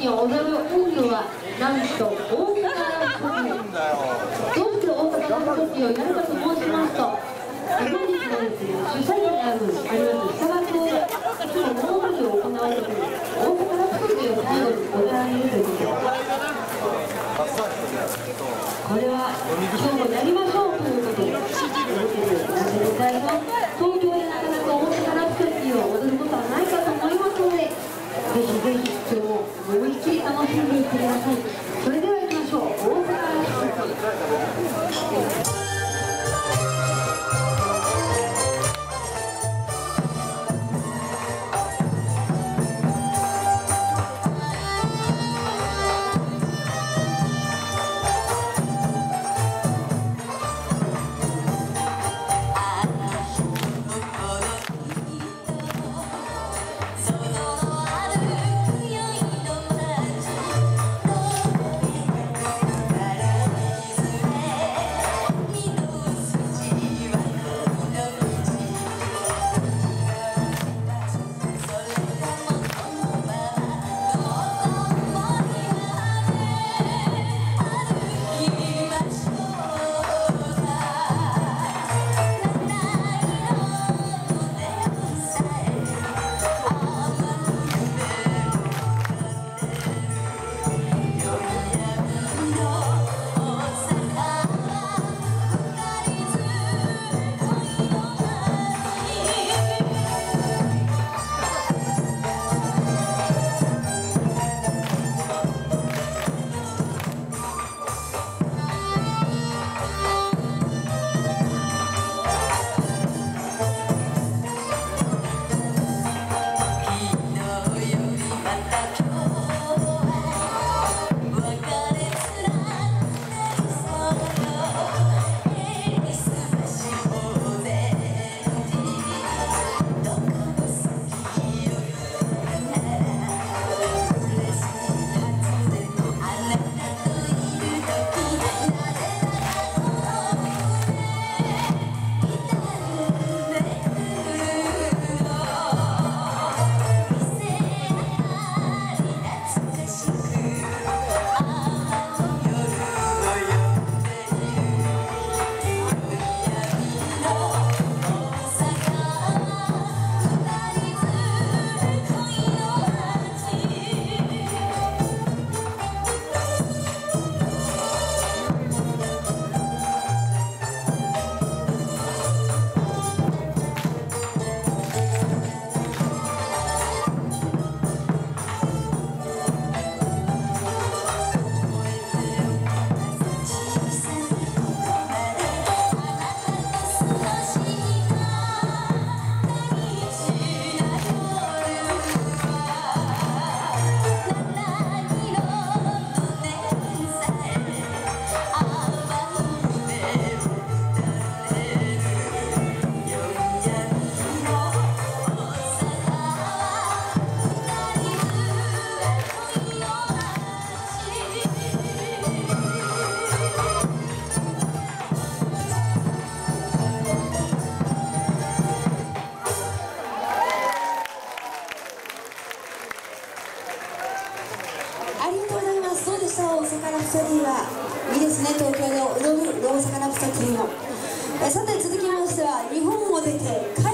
に踊る本名はなんと大阪ラプソディ。どうして大阪ラプソディをやるかと申しますと、本日のですね、主催にあります下町をいつも大踊りを行うときに大阪ラプソディを最後に踊られるということです。これは今日もやりましょうということで実際の東京でなかなか大阪ラプソディを踊ることはないかと思いますので、ぜひぜひ今日も思いっきり楽しんでいってください。それでは行きましょう。大阪ラプソディ。 大阪ラプソディはいいですね。東京で踊る大阪ラプソディもさて続きましては日本を出て